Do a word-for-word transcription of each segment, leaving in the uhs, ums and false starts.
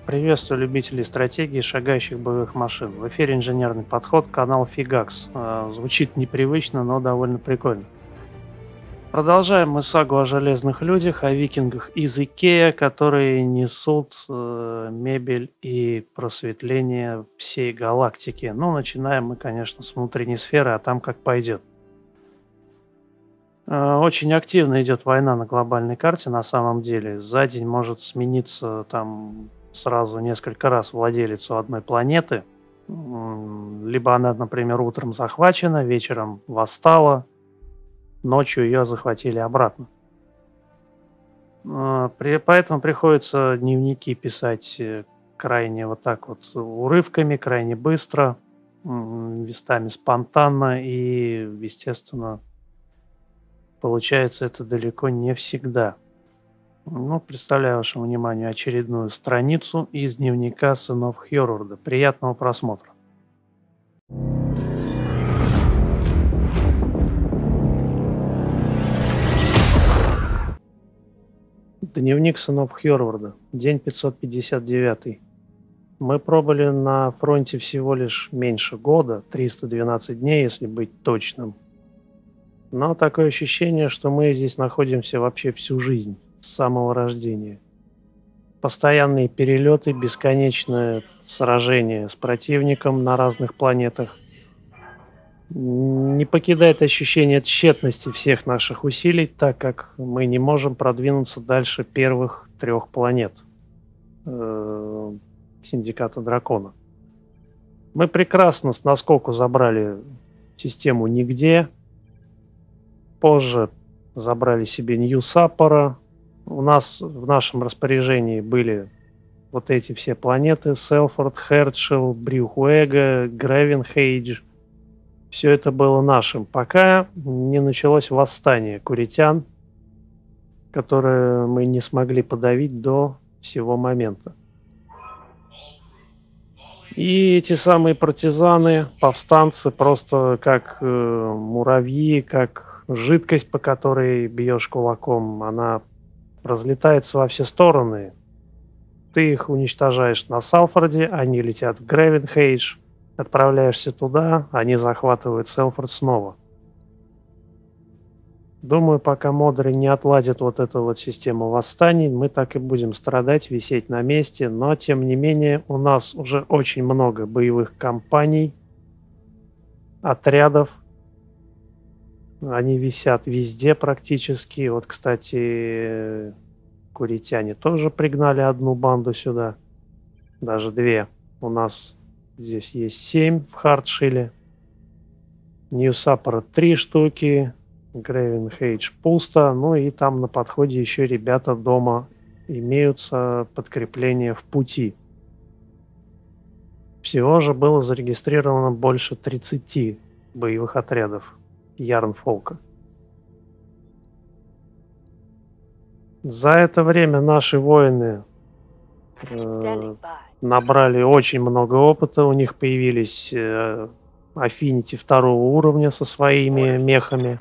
Приветствую любителей стратегии и шагающих боевых машин. В эфире инженерный подход, канал Фигакс. Э, Звучит непривычно, но довольно прикольно. Продолжаем мы сагу о железных людях, о викингах из Икея, которые несут э, мебель и просветление всей галактики. Ну, начинаем мы, конечно, с внутренней сферы, а там как пойдет. Э, Очень активно идет война на глобальной карте на самом деле. За день может смениться там сразу несколько раз владелец у одной планеты. М, Либо она, например, утром захвачена, вечером восстала, ночью ее захватили обратно. Э, при- Поэтому приходится дневники писать э, крайне вот так вот урывками, крайне быстро, м, местами спонтанно и, естественно, получается это далеко не всегда. Ну, представляю вашему вниманию очередную страницу из дневника сынов Хьорварда. Приятного просмотра. Дневник сынов Хьорварда. День пятьсот пятьдесят девять. Мы пробыли на фронте всего лишь меньше года, триста двенадцать дней, если быть точным. Но такое ощущение, что мы здесь находимся вообще всю жизнь, с самого рождения. Постоянные перелеты, бесконечное сражение с противником на разных планетах. Не покидает ощущение тщетности всех наших усилий, так как мы не можем продвинуться дальше первых трех планет э, Синдиката Дракона. Мы прекрасно с наскоку забрали систему Нигде, позже забрали себе Нью-Саппора. У нас в нашем распоряжении были вот эти все планеты: Селфорд, Хердшел, Брюхуэга, Гревенхейдж. Все это было нашим, пока не началось восстание куритян, которое мы не смогли подавить до сего момента. И эти самые партизаны, повстанцы, просто как э, муравьи, как жидкость, по которой бьешь кулаком, она разлетается во все стороны. Ты их уничтожаешь на Салфорде, они летят в Гревенхейдж, отправляешься туда, они захватывают Селфорд снова. Думаю, пока модеры не отладят вот эту вот систему восстаний, мы так и будем страдать, висеть на месте, но тем не менее у нас уже очень много боевых компаний, отрядов. Они висят везде практически. Вот, кстати, куритяне тоже пригнали одну банду сюда, даже две. У нас здесь есть семь в Хардшилле, Нью-Саппора три штуки, Гревенхейдж пусто, ну и там на подходе еще ребята дома имеются, подкрепления в пути. Всего же было зарегистрировано больше тридцати боевых отрядов Ярнфолка. За это время наши воины э, набрали очень много опыта, у них появились э, Affinity второго уровня со своими мехами.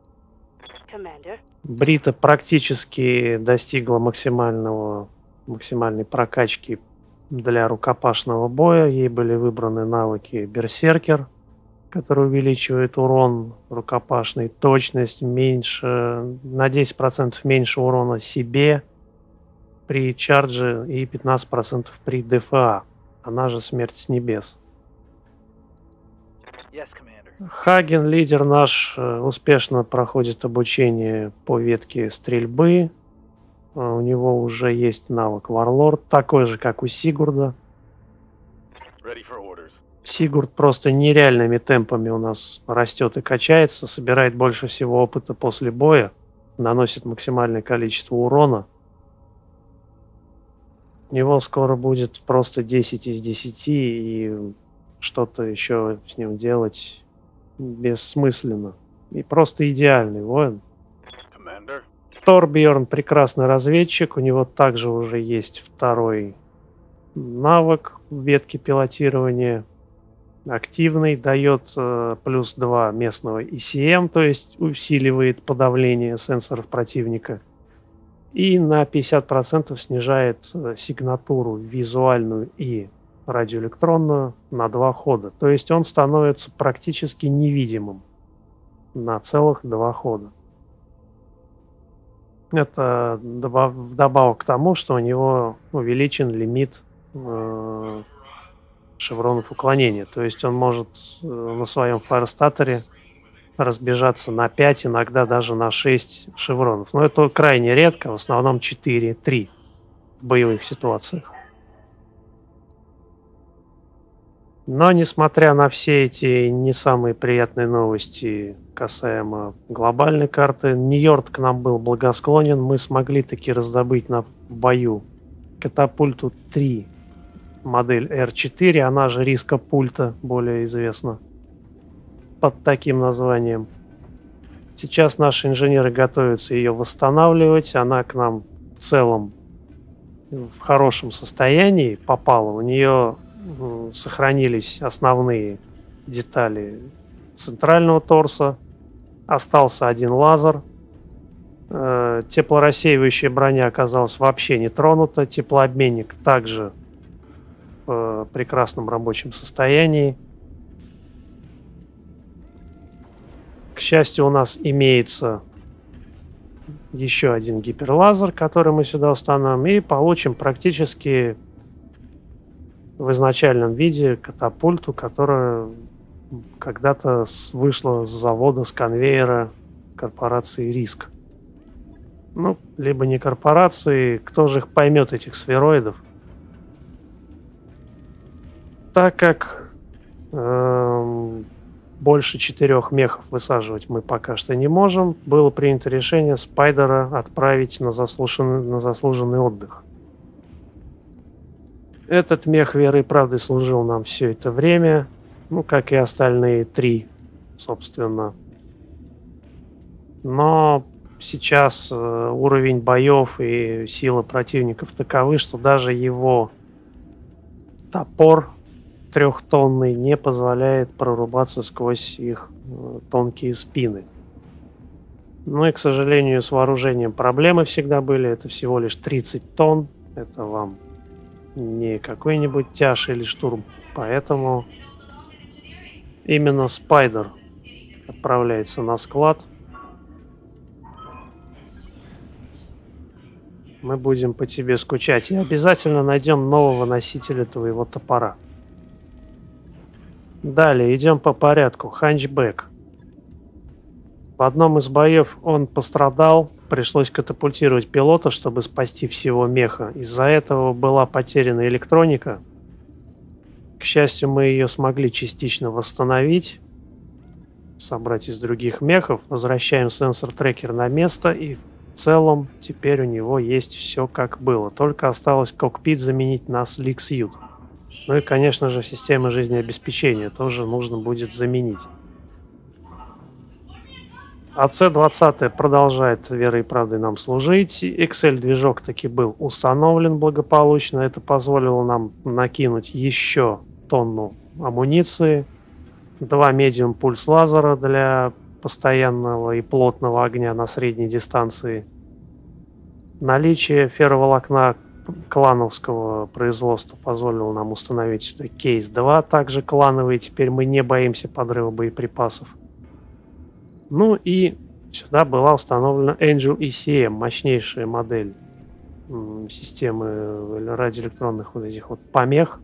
Брита практически достигла максимального, максимальной прокачки для рукопашного боя. Ей были выбраны навыки Берсеркер, который увеличивает урон рукопашный, точность меньше, на десять процентов меньше урона себе при чардже и пятнадцать процентов при ДФА. Она же смерть с небес. Yes, Commander. Хаген, лидер наш, э, успешно проходит обучение по ветке стрельбы. Э, У него уже есть навык Варлорд, такой же, как у Сигурда. Ready for orders. Сигурд просто нереальными темпами у нас растет и качается, собирает больше всего опыта после боя, наносит максимальное количество урона. У него скоро будет просто десять из десяти, и что-то еще с ним делать бессмысленно. И просто идеальный воин. Commander. Торбьерн прекрасный разведчик, у него также уже есть второй навык в ветке пилотирования. Активный, дает э, плюс два местного и си эм, то есть усиливает подавление сенсоров противника. и на пятьдесят процентов снижает э, сигнатуру визуальную и радиоэлектронную на два хода. То есть он становится практически невидимым на целых два хода. Это добав вдобавок к тому, что у него увеличен лимит э, шевронов уклонения. То есть он может э, на своем фаерстаторе разбежаться на пять, иногда даже на шесть шевронов. Но это крайне редко, в основном четыре-три в боевых ситуациях. Но, несмотря на все эти не самые приятные новости касаемо глобальной карты, Нью-Йорк к нам был благосклонен. Мы смогли таки раздобыть на бою катапульту три, модель эр четыре, она же Рископульта, более известна под таким названием. Сейчас наши инженеры готовятся ее восстанавливать. Она к нам в целом в хорошем состоянии попала. У нее сохранились основные детали центрального торса. Остался один лазер. Э, теплорассеивающая броня оказалась вообще не тронута. Теплообменник также в э, прекрасном рабочем состоянии. К счастью, у нас имеется еще один гиперлазер, который мы сюда установим, и получим практически в изначальном виде катапульту, которая когда-то вышла с завода, с конвейера корпорации Риск. Ну, либо не корпорации, кто же их поймет, этих сфероидов. Так как эм, больше четырех мехов высаживать мы пока что не можем, было принято решение Спайдера отправить на заслуженный, на заслуженный отдых. Этот мех верой и правдой служил нам все это время, ну, как и остальные три, собственно. Но сейчас э, уровень боев и сила противников таковы, что даже его топор трехтонный не позволяет прорубаться сквозь их э, тонкие спины. Ну и, к сожалению, с вооружением проблемы всегда были. Это всего лишь тридцать тонн. Это вам не какой-нибудь тяж или штурм. Поэтому именно Спайдер отправляется на склад. Мы будем по тебе скучать. И обязательно найдем нового носителя твоего топора. Далее идем по порядку. Ханчбэк. В одном из боев он пострадал. Пришлось катапультировать пилота, чтобы спасти всего меха. Из-за этого была потеряна электроника. К счастью, мы ее смогли частично восстановить. Собрать из других мехов. Возвращаем сенсор-трекер на место. И в целом теперь у него есть все как было. Только осталось кокпит заменить на Sleek Suit. Ну и, конечно же, система жизнеобеспечения тоже нужно будет заменить. а цэ двадцать продолжает верой и правдой нам служить. икс эль-движок таки был установлен благополучно. Это позволило нам накинуть еще тонну амуниции. Два медиум пульс лазера для постоянного и плотного огня на средней дистанции. Наличие ферроволокна клановского производства позволило нам установить сюда кейс два, также клановый. Теперь мы не боимся подрыва боеприпасов. Ну и сюда была установлена Angel и си эм, мощнейшая модель системы радиоэлектронных вот этих вот помех.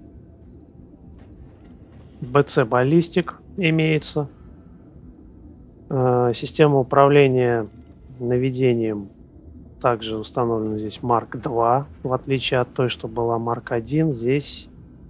бэ цэ Ballistic имеется. Система управления наведением также установлена здесь Марк два, в отличие от той, что была Марк один. Здесь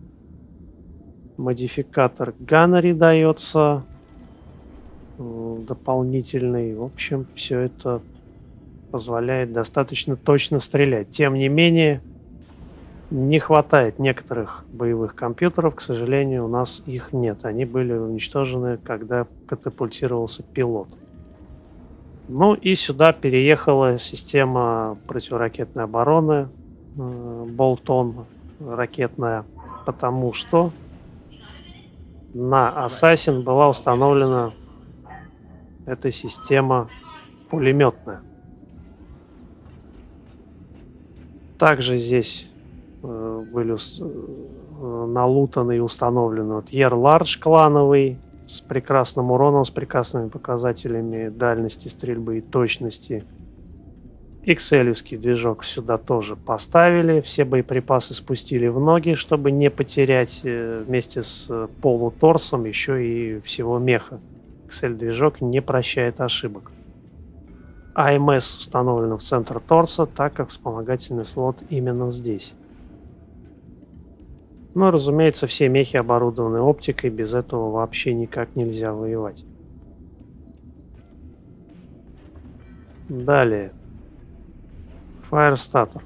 модификатор Gunnery дается дополнительный. В общем, все это позволяет достаточно точно стрелять. Тем не менее, не хватает некоторых боевых компьютеров. К сожалению, у нас их нет. Они были уничтожены, когда катапультировался пилот. Ну и сюда переехала система противоракетной обороны Болтон ракетная, потому что на Assassin была установлена эта система пулеметная. Также здесь э, были э, налутаны и установлены вот Ер Лардж клановый с прекрасным уроном, с прекрасными показателями дальности стрельбы и точности. Икселевский движок сюда тоже поставили. Все боеприпасы спустили в ноги, чтобы не потерять э, вместе с э, полуторсом еще и всего меха. Иксель-движок не прощает ошибок. АМС установлено в центр торса, так как вспомогательный слот именно здесь. Ну, разумеется, все мехи оборудованы оптикой, без этого вообще никак нельзя воевать. Далее. Firestarter.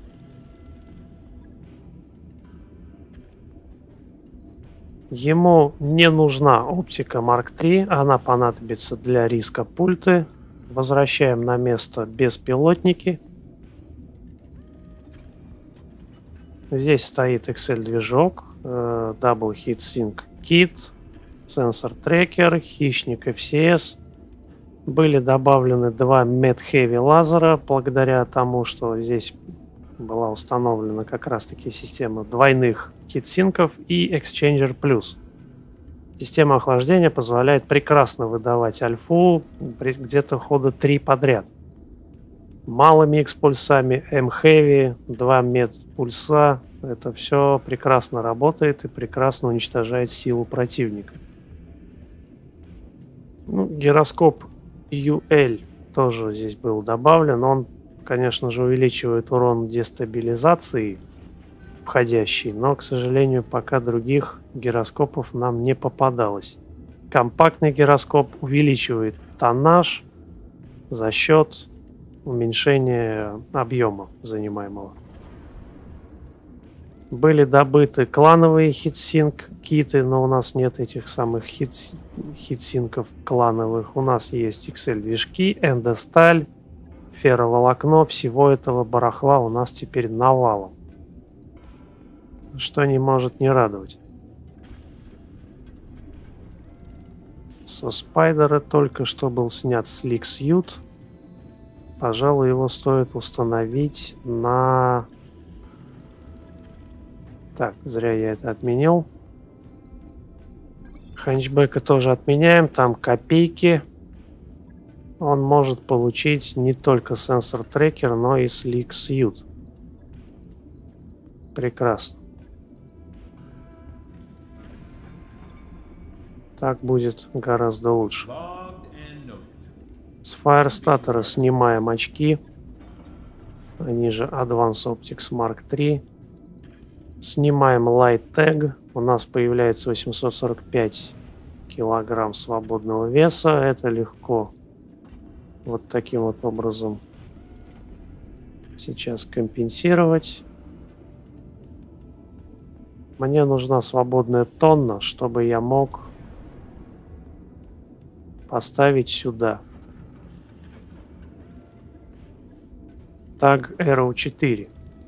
Ему не нужна оптика марк три, она понадобится для риска пульты. Возвращаем на место беспилотники. Здесь стоит Иксель-движок, э, Double Heat Sync Kit, сенсор трекер, хищник эф си эс. Были добавлены два Med Heavy лазера, благодаря тому, что здесь была установлена как раз-таки система двойных хитсинков и Exchanger Plus. Система охлаждения позволяет прекрасно выдавать альфу где-то хода три подряд. Малыми экспульсами, M-Heavy, два мед-пульса. Это все прекрасно работает и прекрасно уничтожает силу противника. Ну, гироскоп ю эл тоже здесь был добавлен. Он, конечно же, увеличивает урон дестабилизации входящий, но, к сожалению, пока других гироскопов нам не попадалось. Компактный гироскоп увеличивает тоннаж за счет уменьшения объема занимаемого. Были добыты клановые хитсинк киты, но у нас нет этих самых хит, хитсинков клановых. У нас есть Иксель-движки, эндосталь, ферроволокно. Всего этого барахла у нас теперь навалом. Что не может не радовать. Со Спайдера только что был снят Slick Suit. Пожалуй, его стоит установить на... Так, зря я это отменил. Ханчбека тоже отменяем. Там копейки. Он может получить не только сенсор трекер, но и Slick Suit. Прекрасно. Так будет гораздо лучше. С Firestarter снимаем очки. Они же Advanced Optics марк три. Снимаем Light Tag. У нас появляется восемьсот сорок пять килограмм свободного веса. Это легко вот таким вот образом сейчас компенсировать. Мне нужна свободная тонна, чтобы я мог поставить сюда таг Arrow четыре.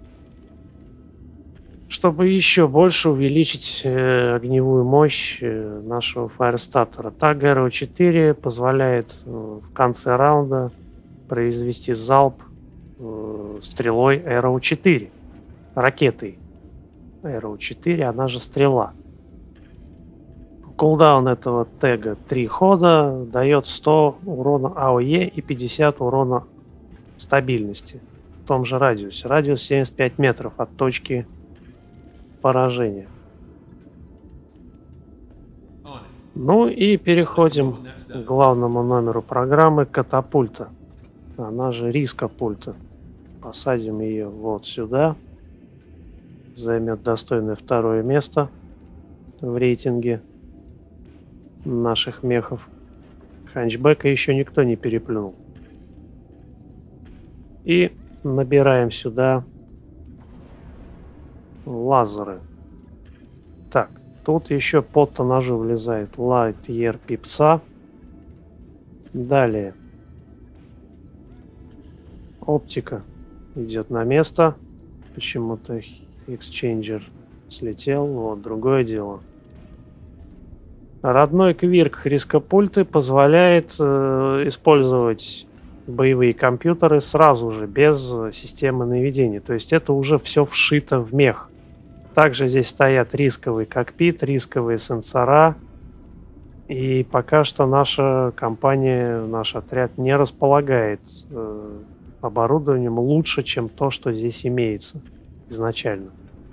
Чтобы еще больше увеличить э, огневую мощь э, нашего Firestarter. Таг Arrow четыре позволяет э, в конце раунда произвести залп э, стрелой Arrow четыре. Ракетой Arrow четыре, она же стрела. Кулдаун этого тега три хода дает сто урона АОЕ и пятьдесят урона стабильности в том же радиусе. Радиус семьдесят пять метров от точки поражения. Ну и переходим к главному номеру программы — катапульта. Она же рископульта. Посадим ее вот сюда. Займет достойное второе место в рейтинге наших мехов. Ханчбека еще никто не переплюнул. И набираем сюда лазеры. Так, тут еще под тоннажу влезает Lightyear пипса. Далее оптика идет на место. Почему-то Exchanger слетел. Вот, другое дело. Родной квирк рископульты позволяет э, использовать боевые компьютеры сразу же, без системы наведения. То есть это уже все вшито в мех. Также здесь стоят рисковый кокпит, рисковые сенсора. И пока что наша компания, наш отряд не располагает э, оборудованием лучше, чем то, что здесь имеется изначально.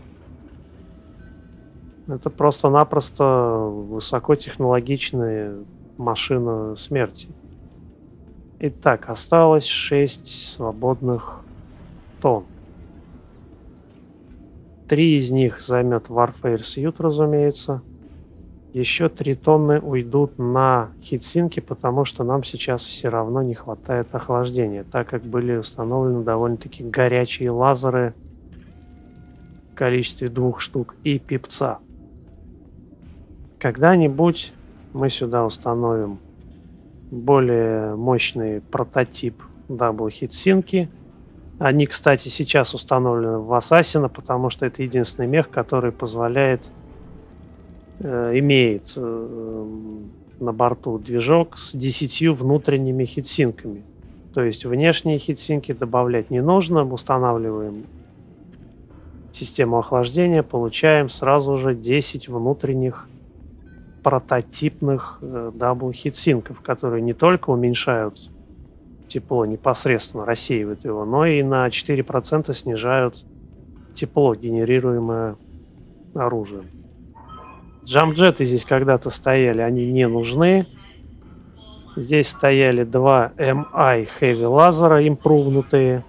Это просто-напросто высокотехнологичная машина смерти. Итак, осталось шесть свободных тонн. Три из них займет Warfare Suite, разумеется. Еще три тонны уйдут на хитсинки, потому что нам сейчас все равно не хватает охлаждения, так как были установлены довольно-таки горячие лазеры в количестве двух штук и пипца. Когда-нибудь мы сюда установим более мощный прототип Double хитсинки. Они, кстати, сейчас установлены в Assassin, потому что это единственный мех, который позволяет имеет э, на борту движок с десятью внутренними хитсинками. То есть внешние хитсинки добавлять не нужно. Устанавливаем систему охлаждения, получаем сразу же десять внутренних прототипных э, дабл хитсинков, которые не только уменьшают тепло, непосредственно рассеивают его, но и на четыре процента снижают тепло, генерируемое оружием. Джамджеты здесь когда-то стояли, они не нужны. Здесь стояли два эм ай Heavy лазера, импрувнутые.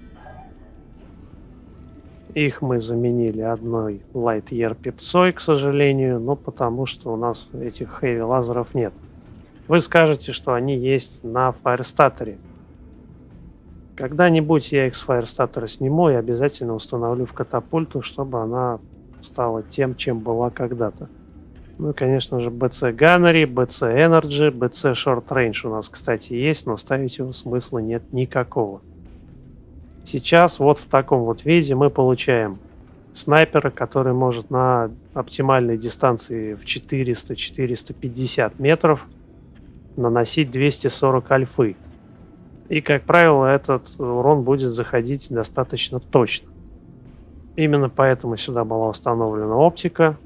Их мы заменили одной Lightyear пипцой, к сожалению, но потому что у нас этих Heavy лазеров нет. Вы скажете, что они есть на Firestater. Когда-нибудь я их с Firestater сниму и обязательно установлю в катапульту, чтобы она стала тем, чем была когда-то. Ну и, конечно же, би си Gunnery, би си Energy, би си Short Range у нас, кстати, есть, но ставить его смысла нет никакого. Сейчас вот в таком вот виде мы получаем снайпера, который может на оптимальной дистанции в четыреста — четыреста пятьдесят метров наносить двести сорок альфы. И, как правило, этот урон будет заходить достаточно точно. Именно поэтому сюда была установлена оптика.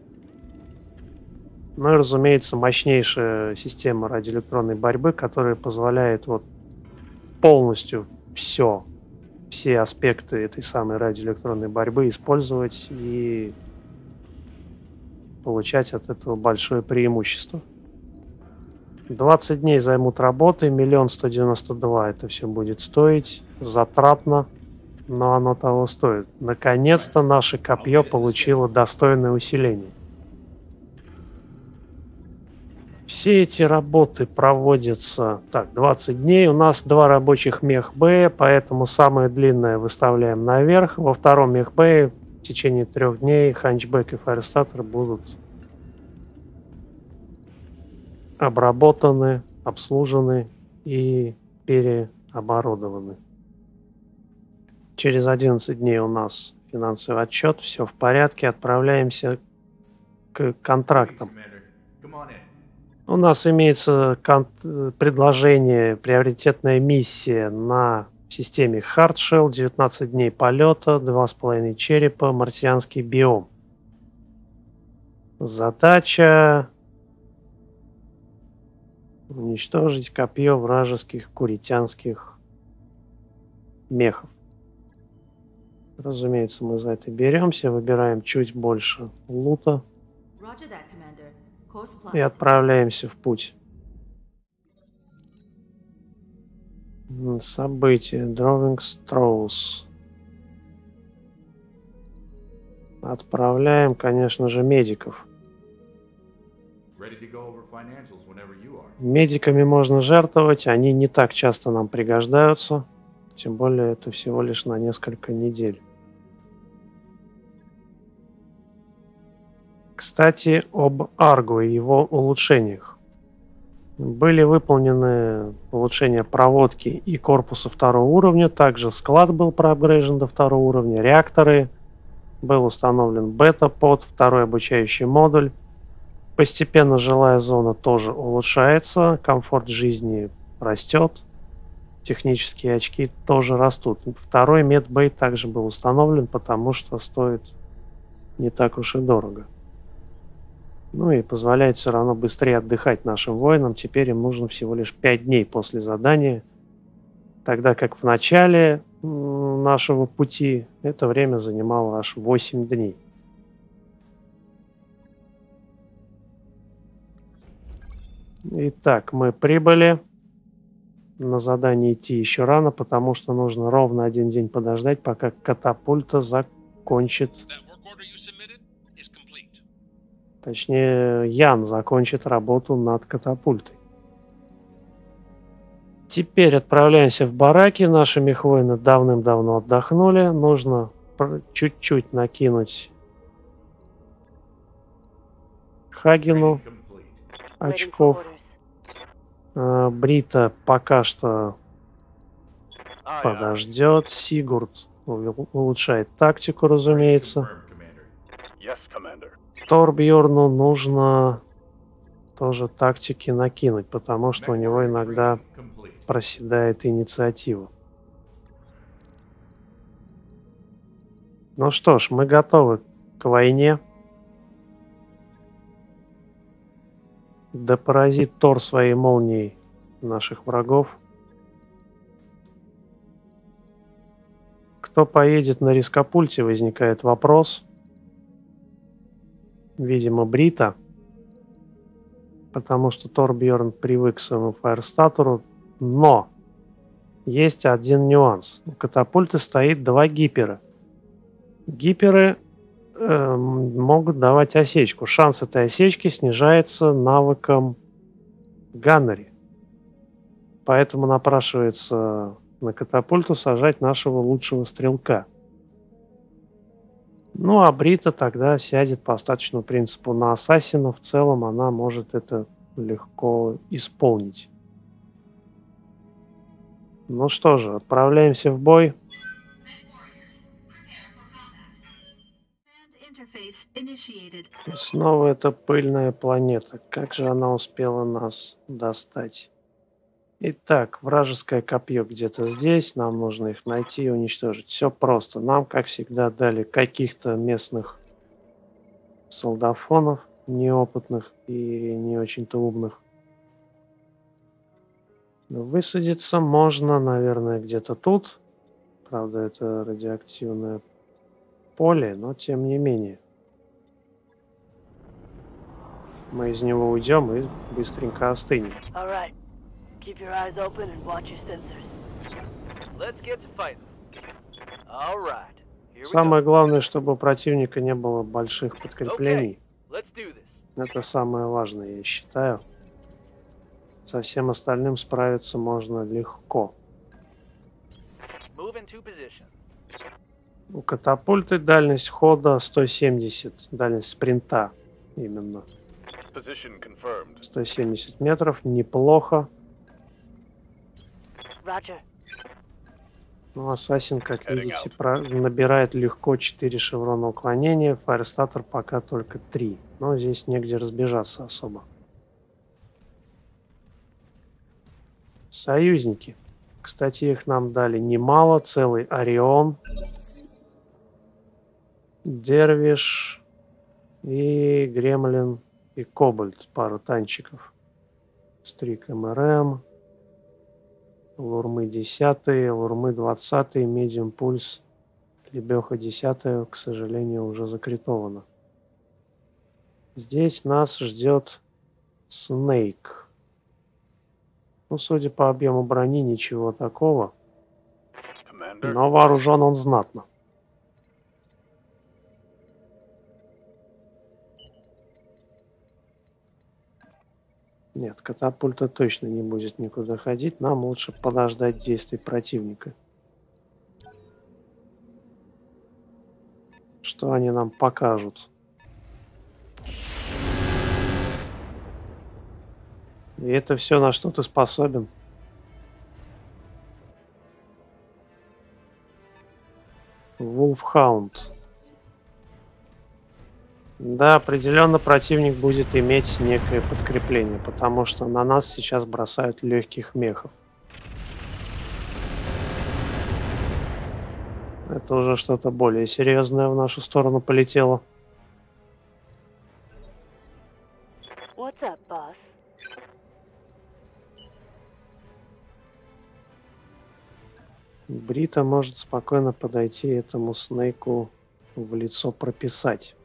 Ну и, разумеется, мощнейшая система радиоэлектронной борьбы, которая позволяет вот полностью все, все аспекты этой самой радиоэлектронной борьбы использовать и получать от этого большое преимущество. двадцать дней займут работы, миллион сто девяносто два это все будет стоить, затратно, но оно того стоит. Наконец-то наше копье получило достойное усиление. Все эти работы проводятся... Так, двадцать дней. У нас два рабочих мех-бэя, поэтому самое длинное выставляем наверх. Во втором мех-бэе в течение трех дней Ханчбэк и Firestater будут обработаны, обслужены и переоборудованы. Через одиннадцать дней у нас финансовый отчет, все в порядке, отправляемся к контрактам. У нас имеется предложение, приоритетная миссия на системе Hardshell, девятнадцать дней полета, два с половиной черепа, марсианский биом. Задача уничтожить копье вражеских куритянских мехов. Разумеется, мы за это беремся, выбираем чуть больше лута и отправляемся в путь. События. Drawing Strolls. Отправляем, конечно же, медиков. Медиками можно жертвовать, они не так часто нам пригождаются. Тем более это всего лишь на несколько недель. Кстати, об Арго и его улучшениях. Были выполнены улучшения проводки и корпуса второго уровня. Также склад был проапгрейжен до второго уровня. Реакторы. Был установлен бета-под, второй обучающий модуль. Постепенно жилая зона тоже улучшается. Комфорт жизни растет. технические очки тоже растут. Второй медбей также был установлен, потому что стоит не так уж и дорого. Ну и позволяет все равно быстрее отдыхать нашим воинам. Теперь им нужно всего лишь пять дней после задания, тогда как в начале нашего пути это время занимало аж восемь дней. Итак, мы прибыли. На задание идти еще рано, потому что нужно ровно один день подождать, пока катапульта закончит. Точнее, Ян закончит работу над катапультой. Теперь отправляемся в бараки. Наши мехвоины давным-давно отдохнули. Нужно чуть-чуть накинуть Хагену очков. Брита пока что подождет. Сигурд улучшает тактику, разумеется. Торбьерну нужно тоже тактики накинуть, потому что у него иногда проседает инициатива. Ну что ж, мы готовы к войне. Да поразит Тор своей молнией наших врагов. Кто поедет на рископульте, возникает вопрос. Видимо, Брита. Потому что Торбьерн привык к своему фаерстатору. Но есть один нюанс. У катапульты стоит два гипера. Гиперы э, могут давать осечку. Шанс этой осечки снижается навыком Ганнери. Поэтому напрашивается на катапульту сажать нашего лучшего стрелка. Ну а Брита тогда сядет по остаточному принципу на ассасина. В целом она может это легко исполнить. Ну что же, отправляемся в бой. И снова эта пыльная планета. Как же она успела нас достать? Итак, вражеское копье где-то здесь. Нам нужно их найти и уничтожить. Все просто. Нам, как всегда, дали каких-то местных солдафонов, неопытных и не очень-то умных. Высадиться можно, наверное, где-то тут. Правда, это радиоактивное поле, но тем не менее. Мы из него уйдем и быстренько остынем. Keep your eyes open and watch your sensors. Let's get to fighting. All right. Here we go. Самое главное, чтобы у противника не было больших подкреплений. Okay. Let's do this. Это самое важное, я считаю. Со всем остальным справиться можно легко. Move into position. У катапульты дальность хода сто семьдесят, дальность спринта именно. Position confirmed. сто семьдесят метров, неплохо. Roger. Ну, Ассасин, как видите, про... набирает легко четыре шеврона уклонения, фаерстатор пока только три. Но здесь негде разбежаться особо. Союзники. Кстати, их нам дали немало. Целый Орион, Дервиш и Гремлин и Кобальт. Пару танчиков. Стрик МРМ. Лурмы десятый, Лурмы двадцатый, Медиум Пульс, Лебеха десятая, к сожалению, уже закритовано. Здесь нас ждет Снейк. Ну, судя по объему брони, ничего такого. Commander. Но вооружен он знатно. Нет, катапульта точно не будет никуда ходить. Нам лучше подождать действий противника. Что они нам покажут? И это все, на что ты способен. Вулфхаунд. Да, определенно противник будет иметь некое подкрепление, потому что на нас сейчас бросают легких мехов. Это уже что-то более серьезное в нашу сторону полетело. What's up, boss? Брита может спокойно подойти этому Снейку в лицо прописать.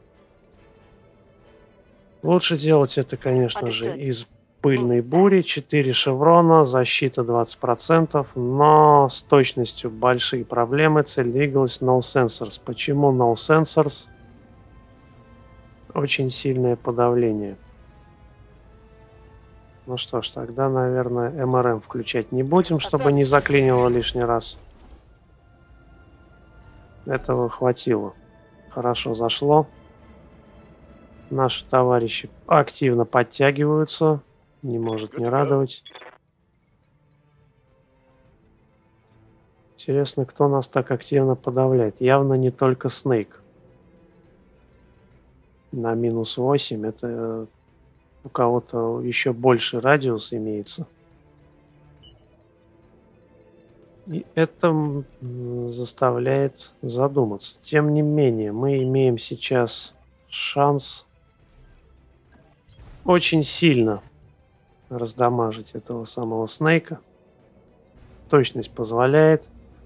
Лучше делать это, конечно же, из пыльной бури. четыре шеврона, защита двадцать процентов, но с точностью большие проблемы. Цель двигалась no sensors. Почему no sensors? Очень сильное подавление. Ну что ж, тогда, наверное, эм эр эм включать не будем, чтобы не заклинило лишний раз. Этого хватило. Хорошо зашло. Наши товарищи активно подтягиваются. Не может не радовать. Интересно, кто нас так активно подавляет? Явно не только Снейк. На минус восемь это у кого-то еще больше радиус имеется. И это заставляет задуматься. Тем не менее, мы имеем сейчас шанс очень сильно раздамажить этого самого Снейка. Точность позволяет.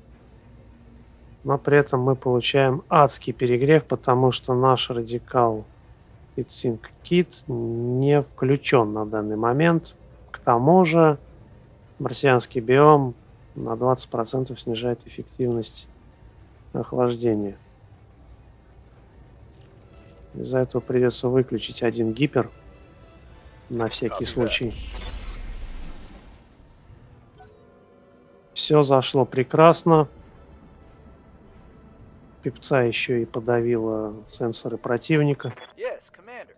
Но при этом мы получаем адский перегрев, потому что наш радикал HeatSink Kit не включен на данный момент. К тому же марсианский биом на двадцать процентов снижает эффективность охлаждения. Из-за этого придется выключить один гипер на всякий случай. Все зашло прекрасно. Пипца еще и подавила сенсоры противника. Yes, Commander.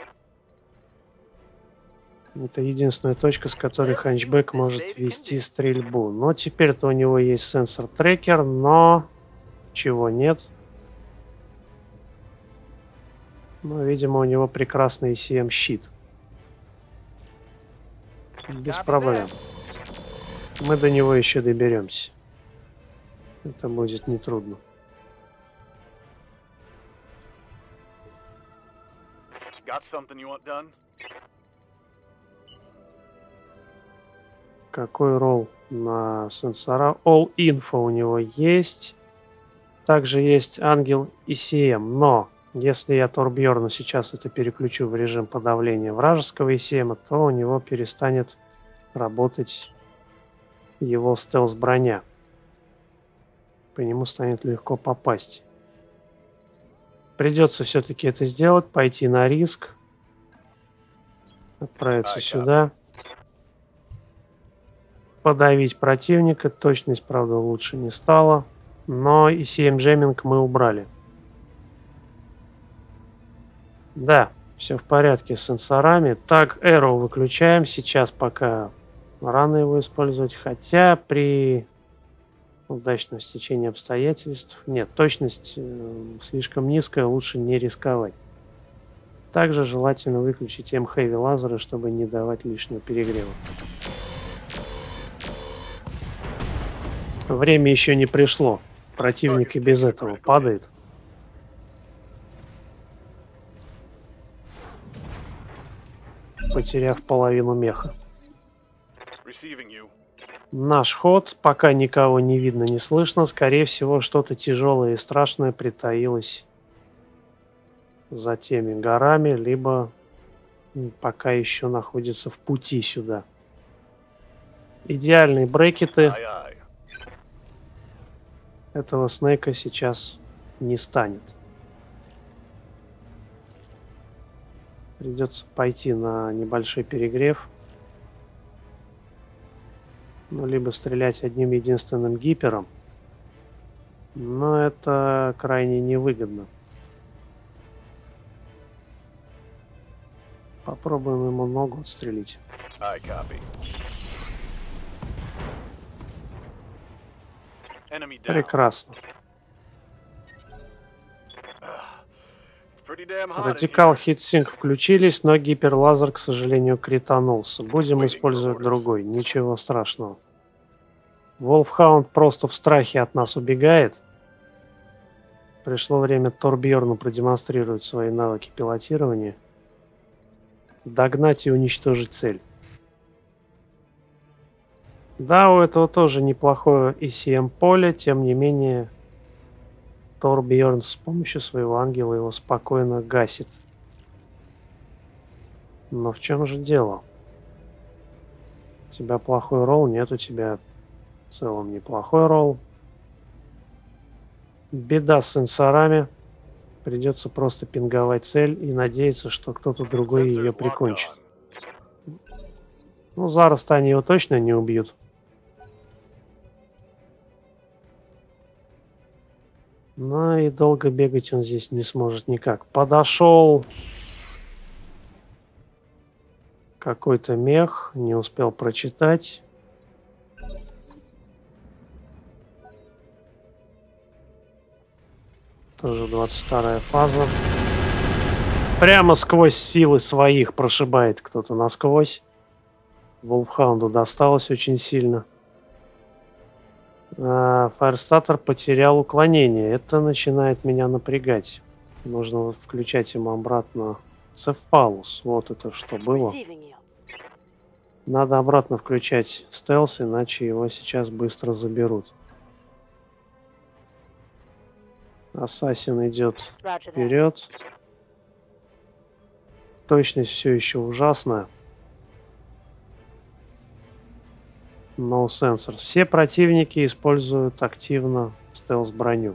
Это единственная точка, с которой ханчбэк может вести стрельбу. Но теперь-то у него есть сенсор-трекер, но чего нет. Но, видимо, у него прекрасный и си эм-щит. Без проблем. Мы до него еще доберемся. Это будет нетрудно. Got something you want done? Какой ролл на сенсора? All Info у него есть. Также есть Ангел и си эм. Но если я Торбьерну сейчас это переключу в режим подавления вражеского и си эм, то у него перестанет работать его стелс-броня. По нему станет легко попасть. Придется все-таки это сделать, пойти на риск. Отправиться сюда. Подавить противника. Точность, правда, лучше не стала. Но и си эм-джеминг мы убрали. Да, все в порядке с сенсорами. Так, Arrow выключаем. Сейчас пока рано его использовать. Хотя при удачном стечении обстоятельств... Нет, точность э, слишком низкая, лучше не рисковать. Также желательно выключить эм-хэви лазеры, чтобы не давать лишнего перегрева. Время еще не пришло. Противник и без этого падает. Потеряв половину меха. Наш ход. Пока никого не видно, не слышно. Скорее всего, что-то тяжелое и страшное притаилось за теми горами, либо пока еще находится в пути сюда. Идеальные брекеты. Этого Снейка сейчас не станет. Придется пойти на небольшой перегрев. Ну, либо стрелять одним единственным гипером. Но это крайне невыгодно. Попробуем ему ногу отстрелить. Прекрасно. Радикал HeatSink включились, но гиперлазер, к сожалению, кританулся. Будем использовать другой. Ничего страшного. Wolfhound просто в страхе от нас убегает. пришло время Торбьерну продемонстрировать свои навыки пилотирования. Догнать и уничтожить цель. Да, у этого тоже неплохое и си эм-поле, тем не менее Торбьерн с помощью своего ангела его спокойно гасит. Но в чем же дело? У тебя плохой ролл, нет, у тебя в целом неплохой ролл. Беда с сенсорами. Придется просто пинговать цель и надеяться, что кто-то другой ее прикончит. Ну, зараз-то они его точно не убьют. Но и долго бегать он здесь не сможет никак. Подошел какой-то мех, не успел прочитать. Тоже двадцать вторая фаза. Прямо сквозь силы своих прошибает кто-то насквозь. Волфхаунду досталось очень сильно. А Фаерстартер потерял уклонение. Это начинает меня напрягать. Нужно включать ему обратно Цефалус. Вот это что было. Надо обратно включать стелс, иначе его сейчас быстро заберут. Ассасин идет вперед. Точность все еще ужасная. No sensors. Все противники используют активно стелс-броню.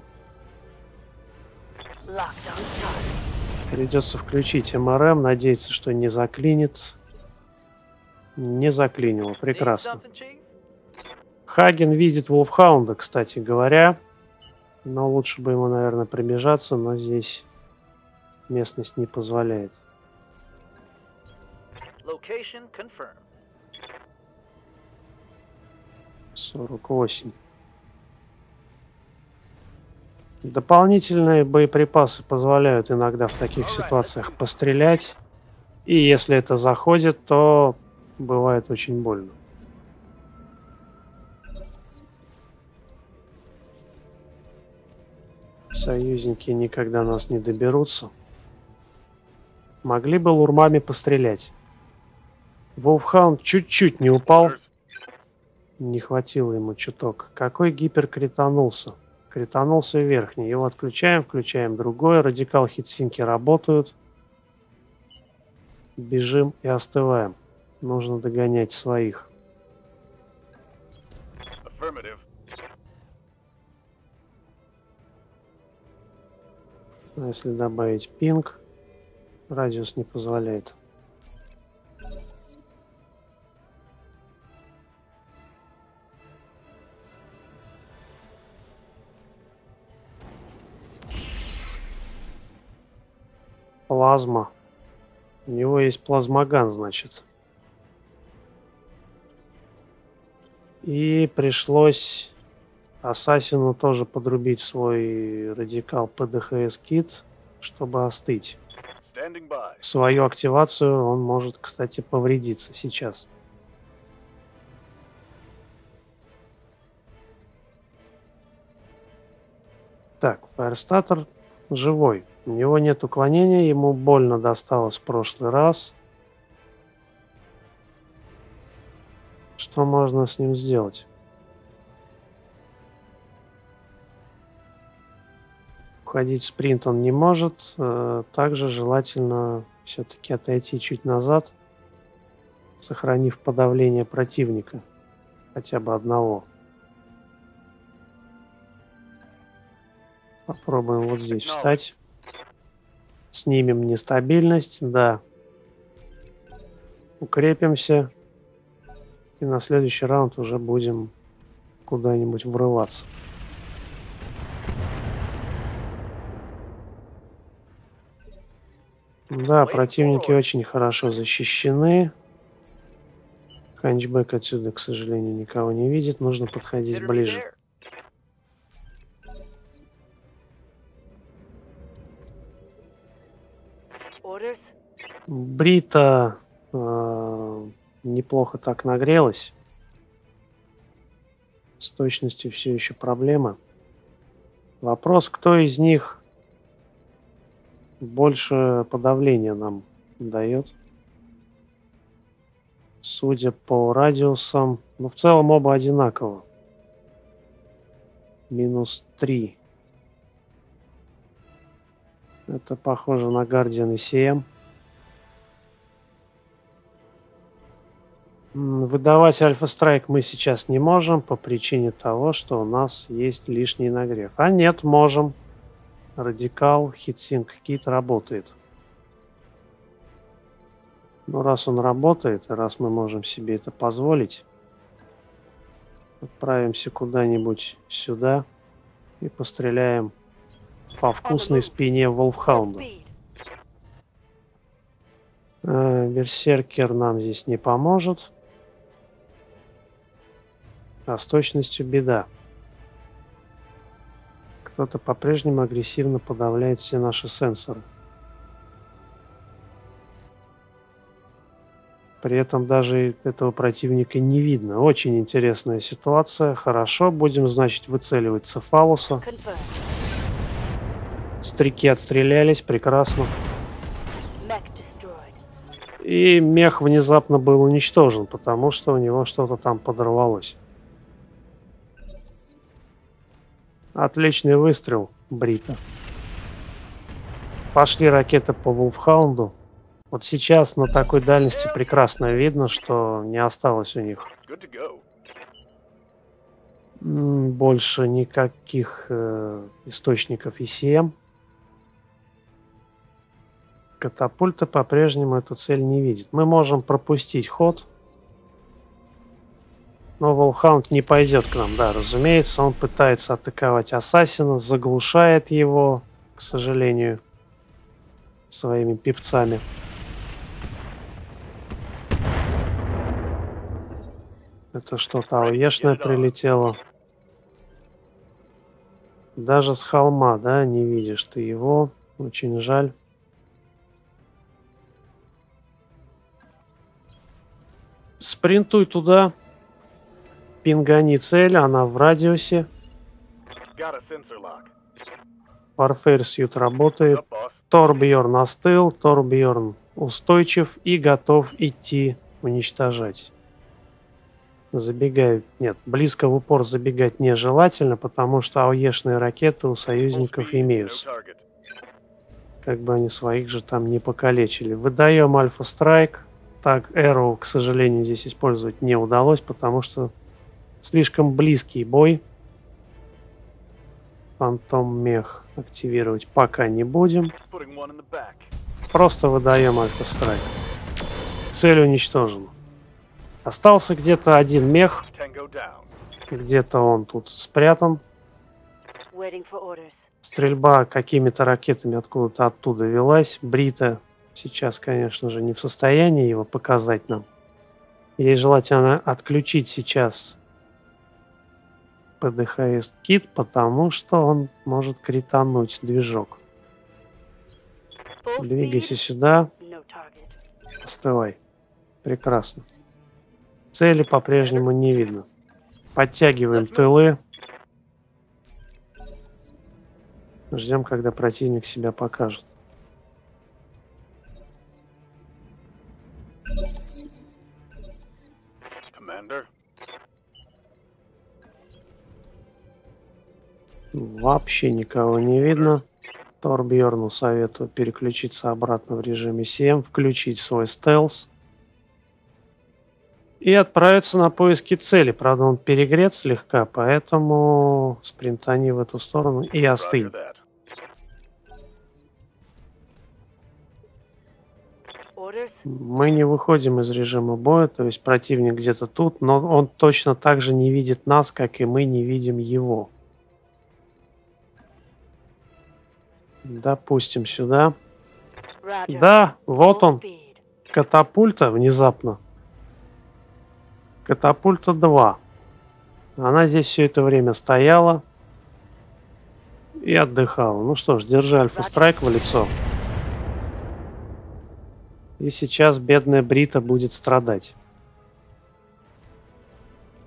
Придется включить эм эр эм, надеяться, что не заклинит. Не заклинило. Прекрасно. Хаген видит Волфхаунда, кстати говоря. Но лучше бы ему, наверное, пробежаться, но здесь местность не позволяет. сорок восемь. Дополнительные боеприпасы позволяют иногда в таких ситуациях пострелять. И если это заходит, то бывает очень больно. Союзники никогда нас не доберутся. Могли бы лурмами пострелять. Волфхаунд чуть-чуть не упал. Не хватило ему чуток. Какой гипер кританулся? Кританулся верхний. Его отключаем, включаем другой. Радикал хитсинки работают. Бежим и остываем. Нужно догонять своих. А если добавить пинг, радиус не позволяет. Плазма. У него есть плазмоган, значит. И пришлось Ассасину тоже подрубить свой радикал пэ дэ ха эс-кит, чтобы остыть. В свою активацию он может, кстати, повредиться сейчас. Так, Фаерстартер живой. У него нет уклонения, ему больно досталось в прошлый раз. Что можно с ним сделать? Уходить в спринт он не может. Также желательно все-таки отойти чуть назад, сохранив подавление противника. Хотя бы одного. Попробуем вот здесь встать. Снимем нестабильность. Да. Укрепимся. И на следующий раунд уже будем куда-нибудь врываться. Да, противники очень хорошо защищены. Ханчбэк отсюда, к сожалению, никого не видит. Нужно подходить ближе. Брита э, неплохо так нагрелась. С точностью все еще проблема. Вопрос, кто из них больше подавления нам дает. Судя по радиусам, ну в целом оба одинаково. Минус три. Это похоже на Guardian и си эм. Выдавать Альфа-Страйк мы сейчас не можем по причине того, что у нас есть лишний нагрев. А нет, можем. Радикал, хитсинк кит работает. Ну, раз он работает, и раз мы можем себе это позволить, отправимся куда-нибудь сюда и постреляем по вкусной спине Волфхаунда. Э, Берсеркер нам здесь не поможет. А с точностью беда. Кто-то по-прежнему агрессивно подавляет все наши сенсоры. При этом даже этого противника не видно. Очень интересная ситуация. Хорошо, будем, значит, выцеливать Цефалуса. Стрики отстрелялись, прекрасно. И мех внезапно был уничтожен, потому что у него что-то там подорвалось. Отличный выстрел, Брита. Пошли ракеты по Волфхаунду. Вот сейчас на такой дальности прекрасно видно, что не осталось у них больше никаких э, источников и си эм. Катапульта по-прежнему эту цель не видит. Мы можем пропустить ход. Но Волхаунд не пойдет к нам, да, разумеется. Он пытается атаковать Ассасина, заглушает его, к сожалению, своими пипцами. Это что-то ауешное прилетело. Даже с холма, да, не видишь ты его. Очень жаль. Спринтуй туда. Пингани цель, она в радиусе. Warfare Suit работает. Торбьерн остыл, Торбьерн устойчив и готов идти уничтожать. Забегают. Нет, близко в упор забегать нежелательно, потому что ауешные ракеты у союзников имеются. Как бы они своих же там не покалечили. Выдаем Альфа-Страйк. Так, Arrow, к сожалению, здесь использовать не удалось, потому что слишком близкий бой. Фантом мех активировать пока не будем. Просто выдаем Альфа-Страйк. Цель уничтожена. Остался где-то один мех. Где-то он тут спрятан. Стрельба какими-то ракетами откуда-то оттуда велась. Брита сейчас, конечно же, не в состоянии его показать нам. Ей желательно отключить сейчас пэ дэ ха эс-кит, потому что он может критануть движок. Двигайся сюда. Остывай. Прекрасно. Цели по-прежнему не видно. Подтягиваем тылы. Ждем, когда противник себя покажет. Вообще никого не видно. Торбьерну советую переключиться обратно в режиме си эм, включить свой стелс и отправиться на поиски цели. Правда, он перегрет слегка, поэтому спринтани в эту сторону и остынь. Мы не выходим из режима боя, то есть противник где-то тут, но он точно так же не видит нас, как и мы не видим его. Допустим, сюда. Да, вот он. Катапульта внезапно. Катапульта два. Она здесь все это время стояла и отдыхала. Ну что ж, держи Альфа-Страйк в лицо. И сейчас бедная Брита будет страдать.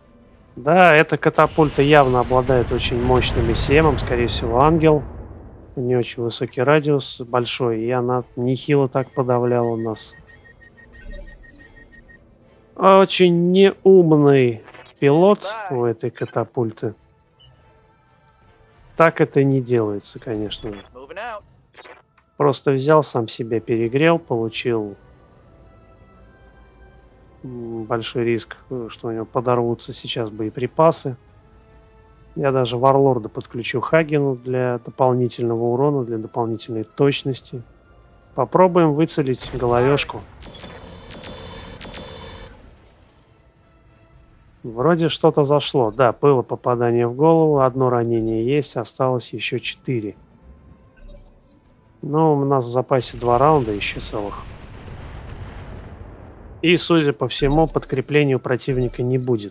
Да, эта катапульта явно обладает очень мощным си эм, скорее всего, ангел. Не очень высокий радиус, большой, и она нехило так подавляла нас. Очень неумный пилот у этой катапульты. Так это не делается, конечно же. Просто взял, сам себя перегрел, получил большой риск, что у него подорвутся сейчас боеприпасы. Я даже варлорда подключу Хагену для дополнительного урона, для дополнительной точности. Попробуем выцелить головешку. Вроде что-то зашло. Да, было попадание в голову, одно ранение есть, осталось еще четыре. Но у нас в запасе два раунда еще целых. И, судя по всему, подкрепления у противника не будет.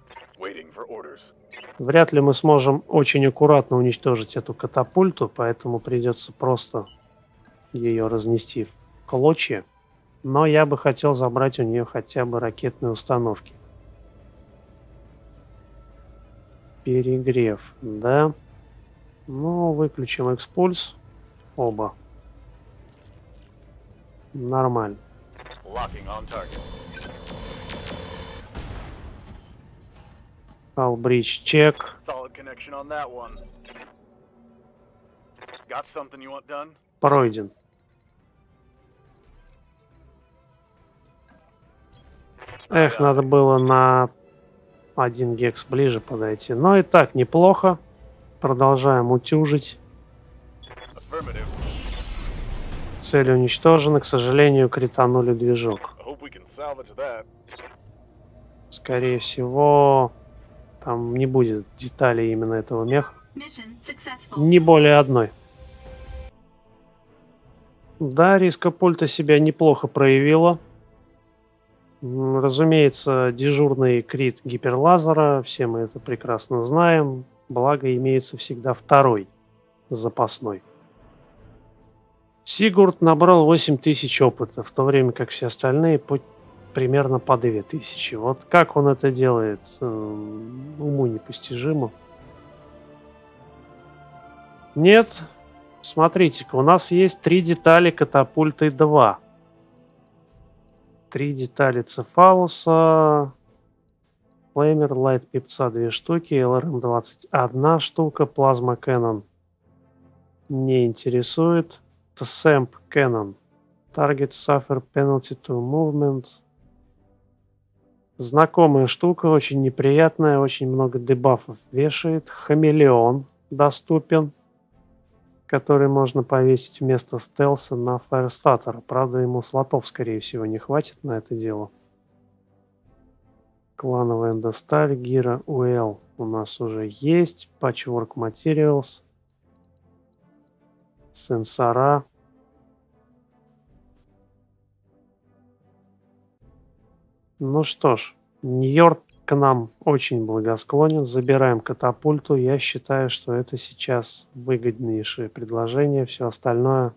Вряд ли мы сможем очень аккуратно уничтожить эту катапульту, поэтому придется просто ее разнести в клочья. Но я бы хотел забрать у нее хотя бы ракетные установки. Перегрев, да. Ну, выключим экспульс. Оба. Нормально. Албридж чек. Пройден. Эх, надо было на один гекс ближе подойти. Но и так неплохо. Продолжаем утюжить. Цель уничтожена. К сожалению, кританули движок. Скорее всего, там не будет деталей именно этого меха. Не более одной. Да, рископульта себя неплохо проявила. Разумеется, дежурный крит гиперлазера, все мы это прекрасно знаем. Благо, имеется всегда второй, запасной. Сигурд набрал восемь тысяч опыта, в то время как все остальные по, примерно по две тысячи. Вот как он это делает, уму непостижимо. Нет, смотрите-ка, у нас есть три детали катапульты два. Три детали Цефалуса, Флеймер, Лайт Пипца две штуки, эл эр эм двадцать одна штука, Плазма Кэннон не интересует. Сэмп Кэннон. Target Suffer Penalty to Movement. Знакомая штука, очень неприятная, очень много дебафов вешает. Хамелеон доступен, который можно повесить вместо стелса на Фаерстаттера. Правда, ему слотов, скорее всего, не хватит на это дело. Клановая эндосталь, Гира Уэлл у нас уже есть. Patchwork Materials. Сенсора. Ну что ж, Нью-Йорк к нам очень благосклонен. Забираем катапульту. Я считаю, что это сейчас выгоднейшее предложение. Все остальное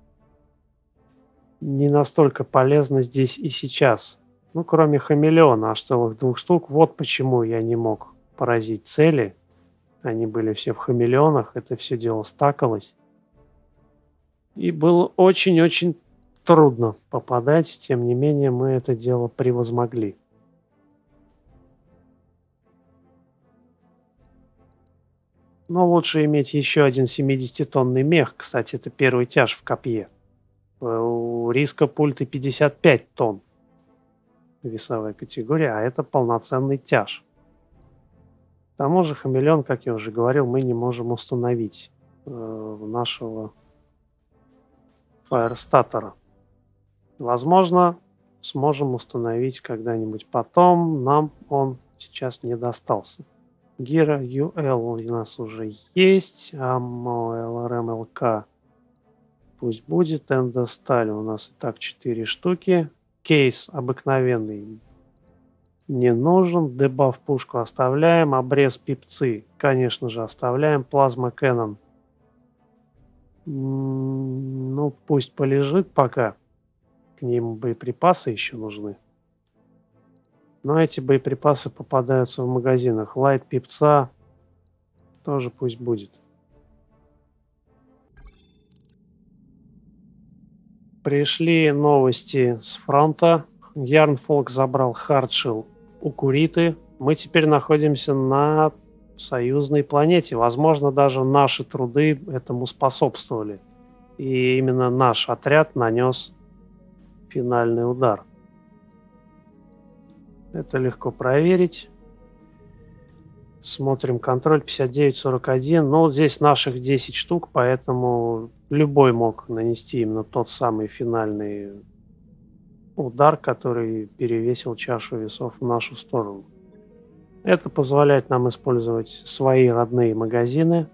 не настолько полезно здесь и сейчас. Ну, кроме хамелеона, аж целых двух штук. Вот почему я не мог поразить цели. Они были все в хамелеонах. Это все дело стакалось. И было очень-очень трудно попадать, тем не менее мы это дело превозмогли. Но лучше иметь еще один семидесятитонный мех. Кстати, это первый тяж в копье. У риска пульты пятьдесят пять тонн. Весовая категория, а это полноценный тяж. К тому же хамелеон, как я уже говорил, мы не можем установить э, в нашего Фаерстаттера. Возможно, сможем установить когда-нибудь потом. Нам он сейчас не достался. Гира ю эл у нас уже есть. Аммо эл эр эм эл ка пусть будет. Эндосталь у нас и так четыре штуки. Кейс обыкновенный не нужен. Дебаф пушку оставляем. Обрез пипцы, конечно же, оставляем. Плазма Кэннон. Ну, пусть полежит пока. К ним боеприпасы еще нужны. Но эти боеприпасы попадаются в магазинах. Лайт Пипца тоже пусть будет. Пришли новости с фронта. Ярнфолк забрал Хардшилл у Куриты. Мы теперь находимся на союзной планете. Возможно, даже наши труды этому способствовали. И именно наш отряд нанес финальный удар. Это легко проверить. Смотрим контроль пятьдесят девять сорок один. Ну, здесь наших десять штук, поэтому любой мог нанести именно тот самый финальный удар, который перевесил чашу весов в нашу сторону. Это позволяет нам использовать свои родные магазины.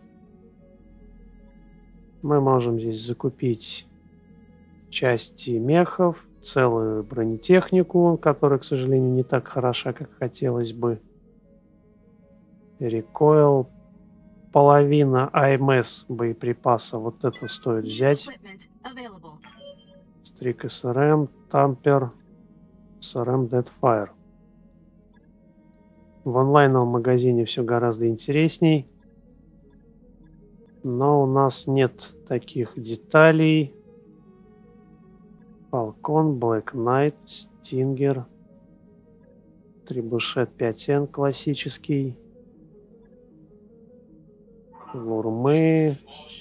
Мы можем здесь закупить части мехов, целую бронетехнику, которая, к сожалению, не так хороша, как хотелось бы. Рекойл, половина АМС боеприпаса, вот это стоит взять. Стрик СРМ, Тампер, СРМ Deadfire. В онлайновом магазине все гораздо интересней, но у нас нет таких деталей. Falcon, Black Knight, Stinger, Trebuchet пять эн классический, Лурмы,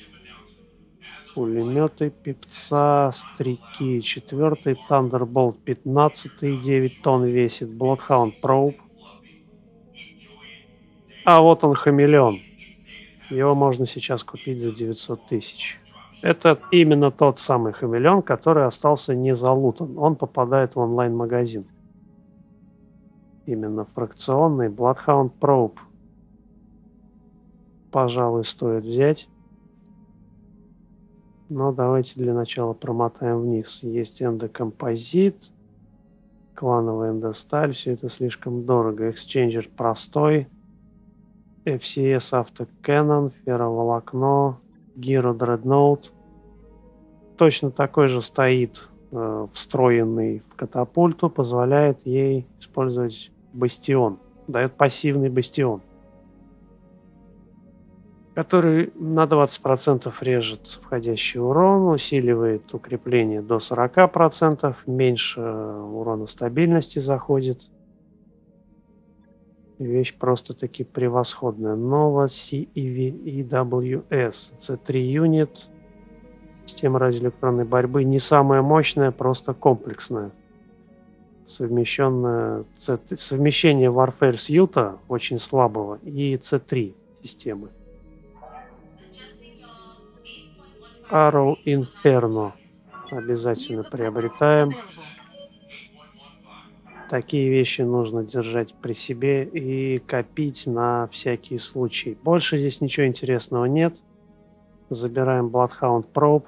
пулеметы Пипца, Стрики четыре, Thunderbolt пятнадцать, девять тонн весит, Bloodhound Probe. А вот он, Хамелеон. Его можно сейчас купить за девятьсот тысяч. Это именно тот самый Хамелеон, который остался не залутан. Он попадает в онлайн-магазин. Именно фракционный Bloodhound Probe. Пожалуй, стоит взять. Но давайте для начала промотаем вниз. Есть эндокомпозит, клановая эндосталь. Все это слишком дорого. Эксченджер простой. эф си эс автокэнон, ферроволокно, Гиро Дредноут. Точно такой же стоит, э, встроенный в катапульту, позволяет ей использовать бастион. Дает пассивный бастион, который на двадцать процентов режет входящий урон, усиливает укрепление до сорок процентов, меньше урона стабильности заходит. Вещь просто-таки превосходная. Nova си и ви дабл ю эс. си три юнит. Система радиоэлектронной борьбы не самая мощная, просто комплексная. Совмещенная, совмещение Warfare Suite очень слабого и си три системы. Arrow Inferno. Обязательно приобретаем. Такие вещи нужно держать при себе и копить на всякий случай. Больше здесь ничего интересного нет. Забираем Bloodhound Probe.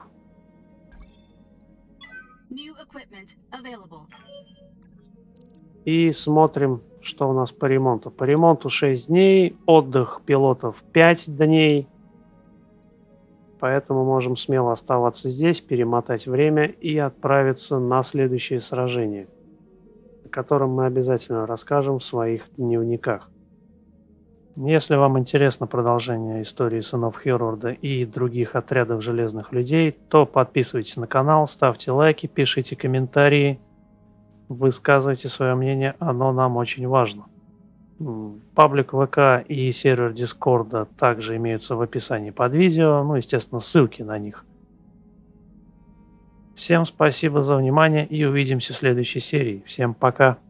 И смотрим, что у нас по ремонту. По ремонту шесть дней, отдых пилотов пять дней. Поэтому можем смело оставаться здесь, перемотать время и отправиться на следующее сражение, о котором мы обязательно расскажем в своих дневниках. Если вам интересно продолжение истории сынов Херорда и других отрядов железных людей, то подписывайтесь на канал, ставьте лайки, пишите комментарии, высказывайте свое мнение, оно нам очень важно. Паблик ВК и сервер Дискорда также имеются в описании под видео, ну, естественно, ссылки на них. Всем спасибо за внимание и увидимся в следующей серии. Всем пока!